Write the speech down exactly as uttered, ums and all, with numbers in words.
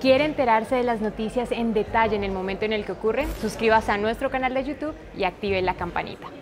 ¿Quiere enterarse de las noticias en detalle en el momento en el que ocurren? Suscríbase a nuestro canal de YouTube y active la campanita.